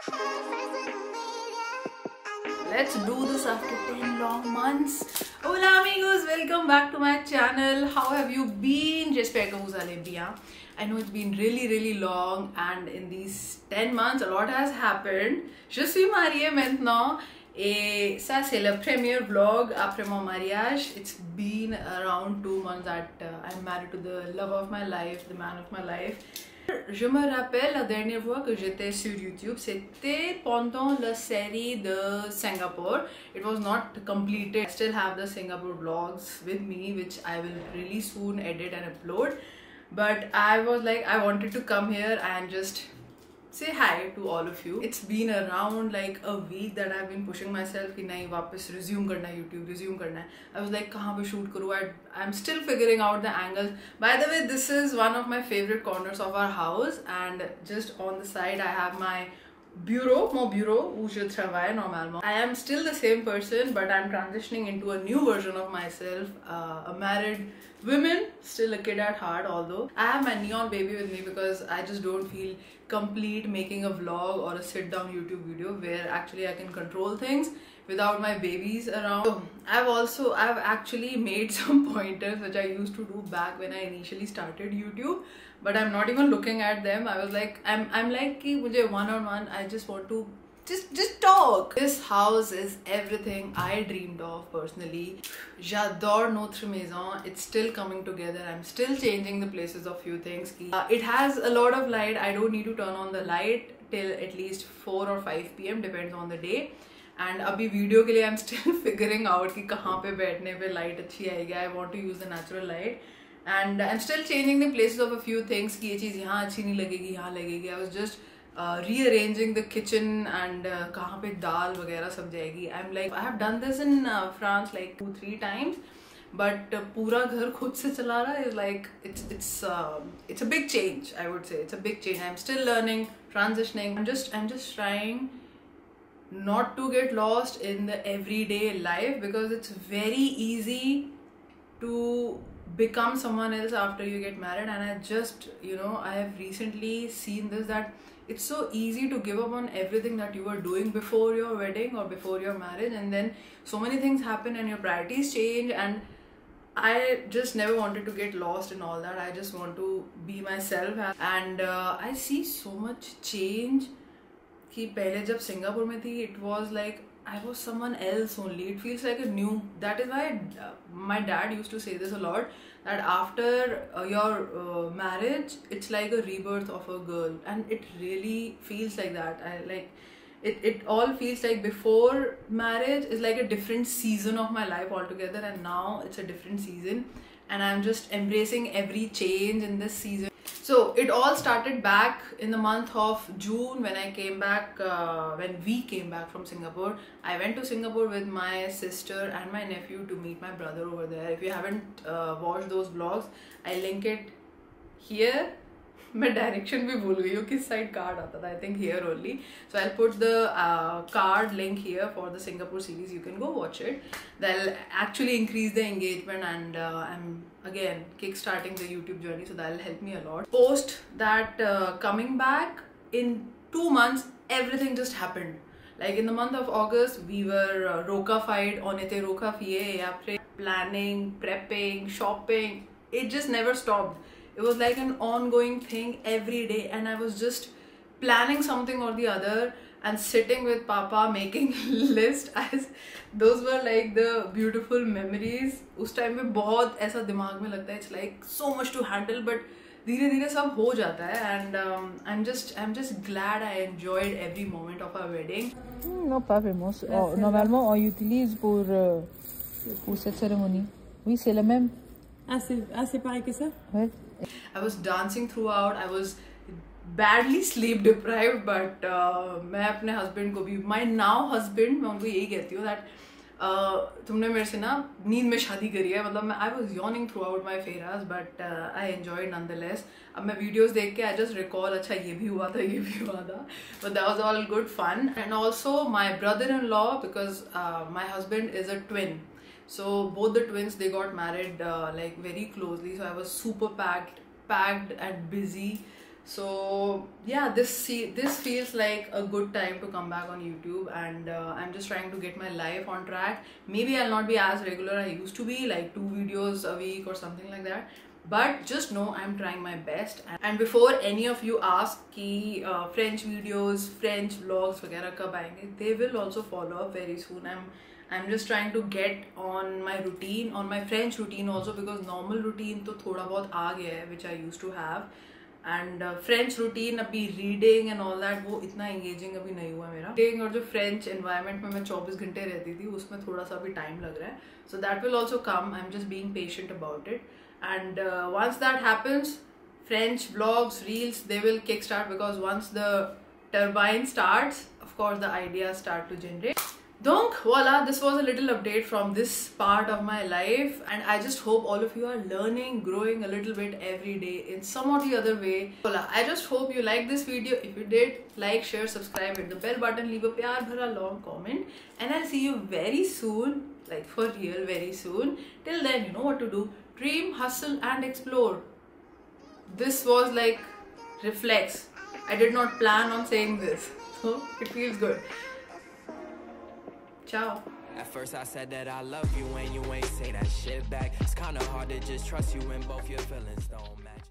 Let's do this after 10 long months. Hola amigos, welcome back to my channel. How have you been? J'espère que vous allez bien. I know it's been really long and in these 10 months a lot has happened. Je suis mariée maintenant et ça c'est le premier vlog après mon mariage. It's been around 2 months that I'm married to the love of my life, the man of my life. Je me rappelle la dernière fois que j'étais sur YouTube, c'était pendant la série de Singapore. It was not completed. I still have the Singapore vlogs with me, which I will really soon edit and upload. But I was like, I wanted to come here and just say hi to all of you. It's been around like a week that I've been pushing myself कि नहीं वापस resume करना है YouTube, resume करना है. I was like कहाँ पे shoot करूँ? I'm still figuring out the angles. By the way, this is one of my favorite corners of our house, and just on the side I have my bureau, mon bureau où je travaille normalement. I am still the same person, but I'm transitioning into a new version of myself, a married woman, still a kid at heart. Although I have my neon baby with me because I just don't feel complete making a vlog or a sit down YouTube video where actually I can control things without my babies around. So I've actually made some pointers which I used to do back when I initially started YouTube, but I'm not even looking at them. I was like, I'm like कि मुझे one-on-one I just want to just talk. This house is everything I dreamed of personally. J'adore notre maison. It's still coming together. I'm still changing the places of few things. It has a lot of light. I don't need to turn on the light till at least 4 or 5 p.m. depends on the day. And अभी वीडियो के लिए I'm still figuring out कि कहाँ पे बैठने पे light अच्छी आएगी. I want to use the natural light. And I'm still changing the places of a few things कि ये चीज़ यहाँ अच्छी नहीं लगेगी, यहाँ लगेगी. I was just rearranging the kitchen and कहाँ पे दाल वगैरह सब जाएगी. I'm like, I have done this in France like 2-3 times, but पूरा घर खुद से चला रहा is like it's a big change. I would say it's a big change. I'm still learning, transitioning. I'm just trying not to get lost in the everyday life because it's very easy to become someone else after you get married. And I just, I have recently seen this, that it's so easy to give up on everything that you were doing before your wedding or before your marriage, and then so many things happen and your priorities change. And I just never wanted to get lost in all that. I just want to be myself, and I see so much change. कि पहले जब Singapore में थी, it was like I was someone else only. It feels like a new. That is why my dad used to say this a lot, that after your marriage, it's like a rebirth of a girl, and it really feels like that. It all feels like before marriage is like a different season of my life altogether, and now it's a different season, and I'm just embracing every change in this season. So it all started back in the month of June when I came back, when we came back from Singapore. I went to Singapore with my sister and my nephew to meet my brother over there. If you haven't watched those vlogs, I link it here. मैं direction भी भूल गई हूँ किस side card आता था. I think here only. So I'll put the card link here for the Singapore series. You can go watch it. That'll actually increase the engagement, and I'm again kickstarting the YouTube journey, so that'll help me a lot. Post that coming back in 2 months, everything just happened. Like in the month of August, we were roka-fied on ite roka-fiye, planning, prepping, shopping. It just never stopped. It was like an ongoing thing every day, and I was just planning something or the other and sitting with Papa making list. As those were like the beautiful memories. उस time में बहुत ऐसा दिमाग में लगता है. It's like so much to handle, but धीरे धीरे सब हो जाता है. And I'm just glad I enjoyed every moment of our wedding. Non, pas vraiment. Normalement, on utilise pour cette cérémonie. Oui, c'est le même. Ah, c'est pareil que ça? Ouais. I was dancing throughout. I was badly sleep deprived, but मैं अपने husband को भी, my now husband, मैं उनको यही कहती हूँ that तुमने मेरे से ना नींद में शादी करी है. मतलब I was yawning throughout my fairas, but I enjoyed nonetheless. अब मैं videos देख के I just recall, अच्छा ये भी हुआ था, ये भी हुआ था. But that was all good fun. And also my brother-in-law, because my husband is a twin. So both the twins, they got married like very closely. So I was super packed and busy. So yeah, this feels like a good time to come back on YouTube, and I'm just trying to get my life on track. Maybe I'll not be as regular I used to be, like 2 videos a week or something like that, but just know I'm trying my best. And before any of you ask कि French videos, French vlogs वगैरह कब आएंगे, they will also follow up very soon. I'm just trying to get on my routine, on my French routine also, because normal routine तो थोड़ा बहुत आ गया है, which I used to have. And French routine अभी reading and all that वो इतना engaging अभी नहीं हुआ मेरा. Reading और जो French environment में मैं 24 घंटे रहती थी उसमें थोड़ा सा अभी time लग रहा है. So that will also come. I'm just being patient about it. And once that happens, French vlogs, reels, they will kickstart, because once the turbine starts, of course the ideas start to generate. Donc voila, this was a little update from this part of my life, and I just hope all of you are learning, growing a little bit every day in some or the other way. Voila, I just hope you like this video. If you did, like, share, subscribe, hit the bell button, leave a pyar bhara long comment, and I'll see you very soon, like for real, very soon. Till then, you know what to do. Dream, hustle and explore. This was like reflex. I did not plan on saying this, so it feels good. Ciao. At first I said that I love you and you ain't say that shit back. It's kinda hard to just trust you when both your feelings don't match.